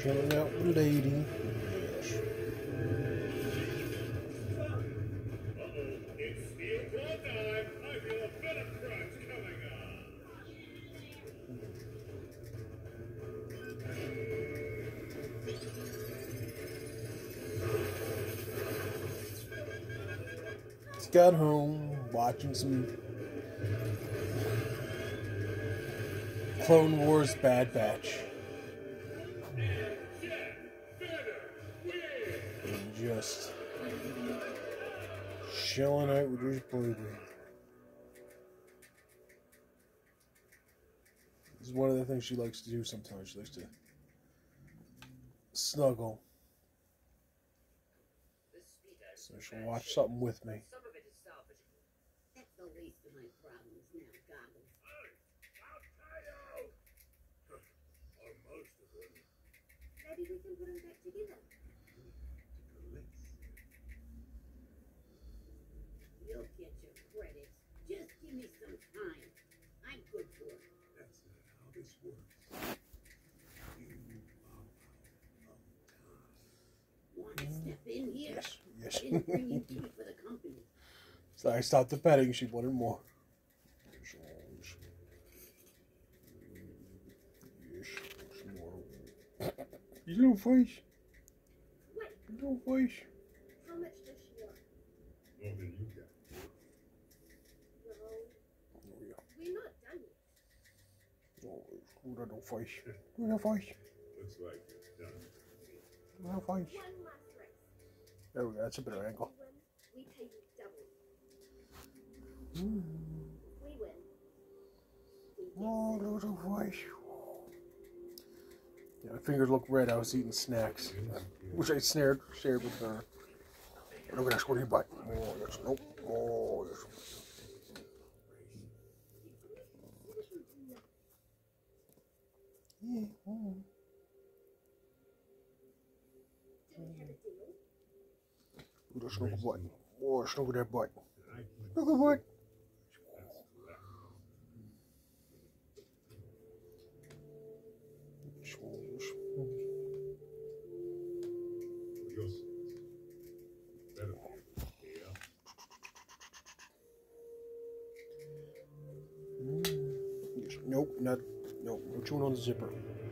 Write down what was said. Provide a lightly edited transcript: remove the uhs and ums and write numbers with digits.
Chilling out with lady. Yes. It's steel claw time. I feel a bit of crunch coming on. Just got home, watching some Clone Wars Bad Batch. And just chilling out with his baby. This is one of the things she likes to do sometimes. She likes to snuggle. So she'll watch something with me. Some of it is salvageable. That's the least of my problems now, Goggles. I'll tie you. Or most of them. Maybe we can put them back together. You'll get your credits. Just give me some time. I'm good for it. That's not how this works. Want to step in here? Yes, yes. I didn't bring you tea for the company. So I stopped the petting. She wanted more. Yes, some more. You little face. Wait, You little face. how much does she want? More than you got. No, Oh, yeah. we're not done yet. Oh, look at that little face. Look at that face. Looks like it's done. Look at that face. One last race. There we go. That's a better angle. We pay you double. Mm. We win. We get Oh, look at that face. Yeah, my fingers look red. I was eating snacks, which I shared with her. Look at that. What do you bite? Oh, yes. Nope. Oh, yes. Yeah. Oh. Didn't have a deal. Look at that snuggle butt. Oh, snuggle that butt. Look at butt. Yours. Better. Yeah. Yes. Nope, not. Nope. No chewing on the zipper.